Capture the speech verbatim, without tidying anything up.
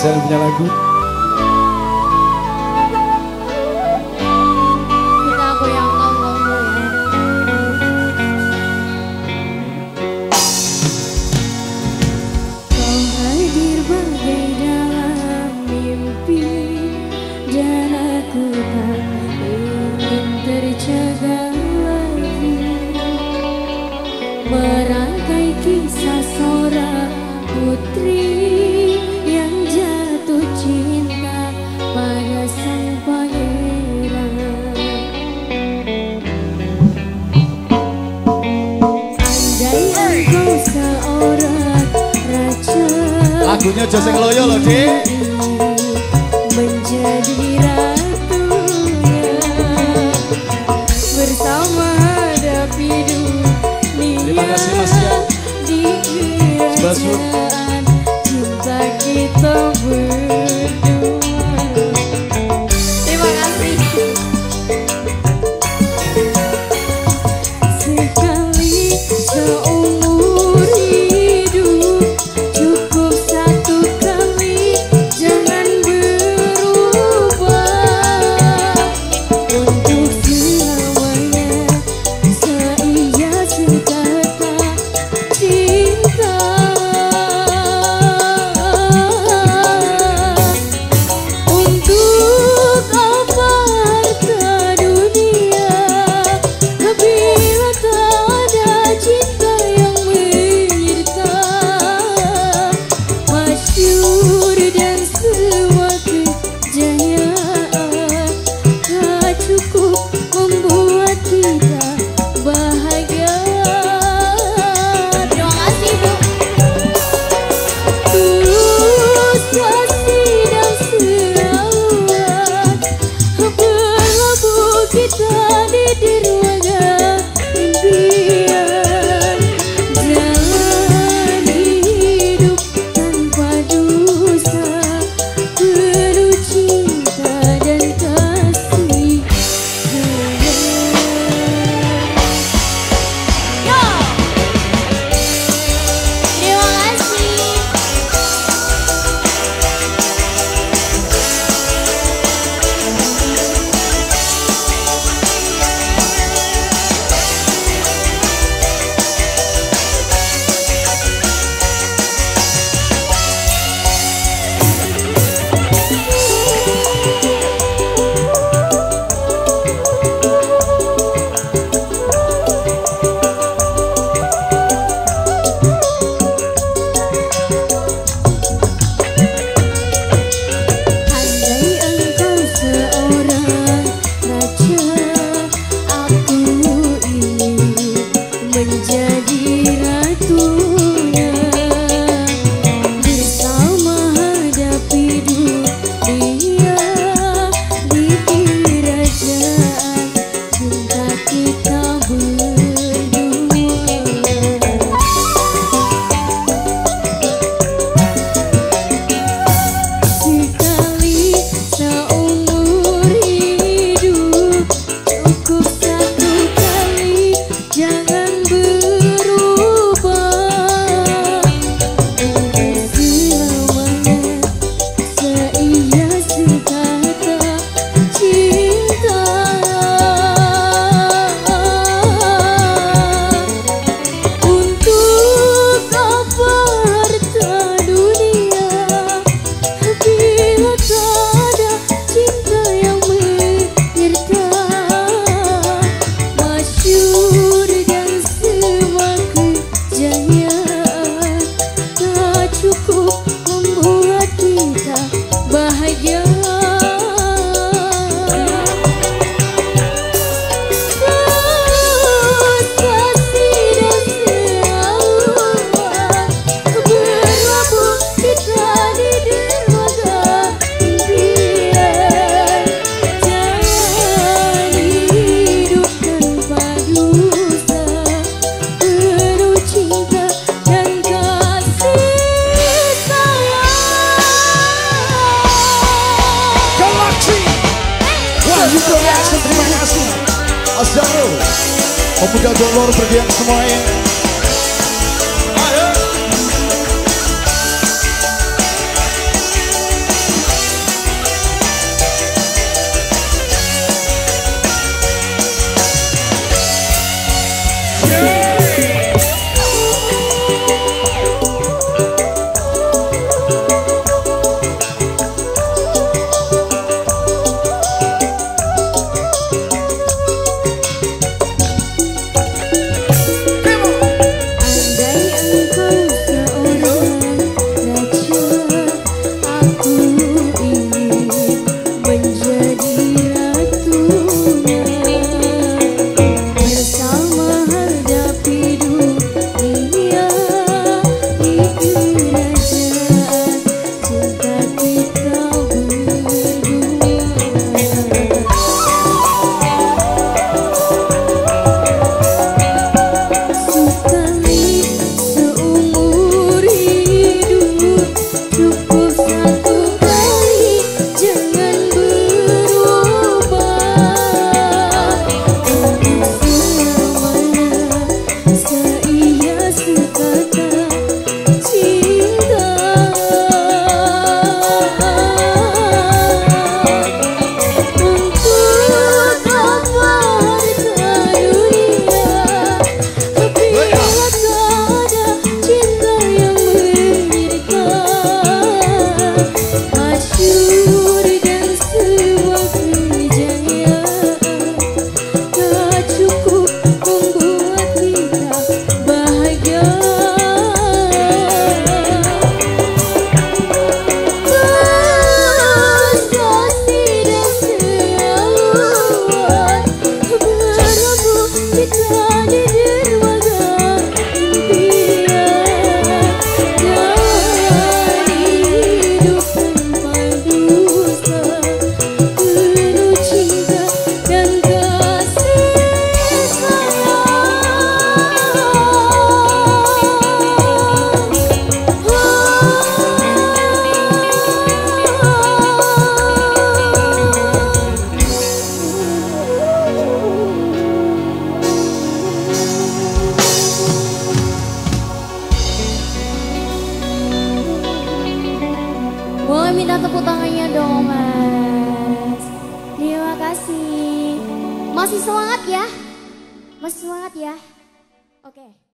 saya punya lagu. Kita goyangkan lagu ya. Kau hadir bagai dalam mimpi, dan aku tak ingin terjaga lagi. Merangkai kisah seorang putri yang jatuh cinta pada sang pangeran. Andai engkau seorang raja, Lagunya Jose Ngeloyo loh, Dik. menjadi ratunya bersama hadapi Terima dunia kasih, Mas ya. di kerajaan cinta kita berdua. Terima kasih. Sekali seumur hidup, cukup satu kali, jangan berubah untuk selamanya. Seia sekata cinta, untuk apa harta dunia bila tak ada cinta yang menyertai. Masyhur dan semua kejayaan tak cukup membuat kita bahagia. Terima kasih, Bu. Tulus kasih dan serawat berlabuh kita di dermaga impian. Jalan hidup tanpa dosa, penuh cinta dan kasih sayang. Yo! Terima kasih. Andai engkau seorang raja, aku ingin menjadi ratunya bersama hadapi dunia di kerajaan cinta kita berdua. Sekali seumur hidup, cukup satu kali, jangan berubah untuk selamanya. Seia sekata cinta, untuk apa harta dunia bila tak ada cinta yang menyertai. Masyhur dan semua kejayaan tak cukup membuat kita bahagia. Tulus kasih dan serawat berlabuh kita di dermaga impian. Jalan hidup tanpa dosa, penuh cinta dan kasih sayang. Galaxy Wahyu Production, terima kasih. Azaro pemuda Golor berdiam semuanya. Ayo. Boleh minta tepuk tangannya dong mas. Terima kasih. Masih semangat ya? Masih semangat ya? Oke.